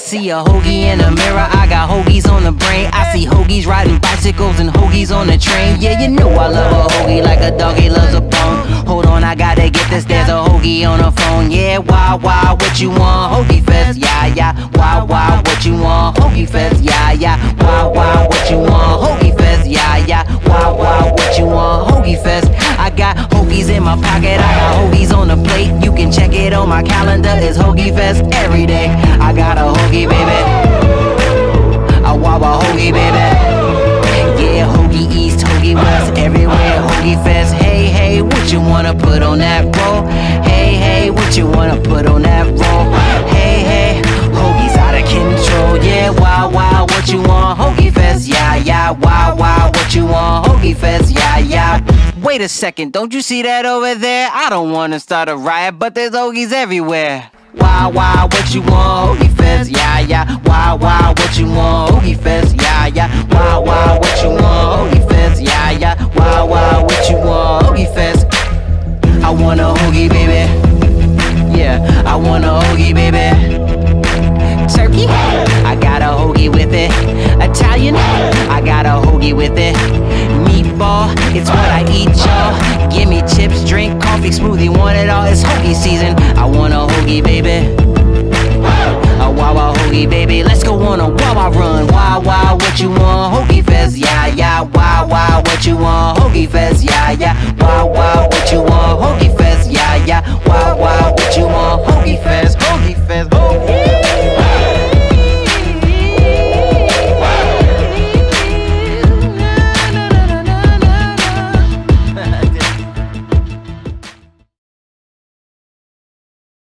see a hoagie in the mirror, I got hoagies on the brain. I see hoagies riding bicycles and hoagies on the train. Yeah, you know I love a hoagie like a doggy loves a bone. Hold on, I gotta get this, there's a hoagie on the phone. Yeah, why, what you want? Hoagie Fest, yeah, why, what you want? Hoagie Fest, yeah, why, what you want? Hoagie Fest, yeah, why, what you want? Hoagie Fest. I got hoagies in my pocket, I got hoagies on the plate. You can check it on my calendar, it's Hoagie Fest every day. I got a hoagie, baby. I want a hoagie, baby. Yeah, hoagie east, hoagie west, everywhere Hoagie Fest. Hey, what you wanna put on that roll? Hey, what you wanna put on that roll? Hey, hoagies out of control. Yeah, wow, what you want? Hoagie Fest, yeah, wow, what you want? Hoagie Fest, yeah. Wait a second, don't you see that over there? I don't wanna start a riot, but there's hoagies everywhere. Wow, what you want? Hoagie Fest, yeah. Wow, what you want? Hoagie Fest, yeah. Wow, what you want? Hoagie Fest, yeah. Wow, what you want? Hoagie Fest. I want a hoagie, baby. Yeah, I want a hoagie, baby. Turkey, I got a hoagie with it. Italian, I got a hoagie with it. Meatball, it's what I eat, y'all. Give me chips, drink, coffee, smoothie, want it all. It's hoagie season. I want a hoagie, baby. A Wawa hoagie, baby. Let's go on a Wawa run. Wow, what you want? Hoagie Fest, yeah. Wow, what you want? Hoagie Fest, yeah. Wow, what you want? Hoagie Fest, yeah. Wow, what you want? Hoagie Fest.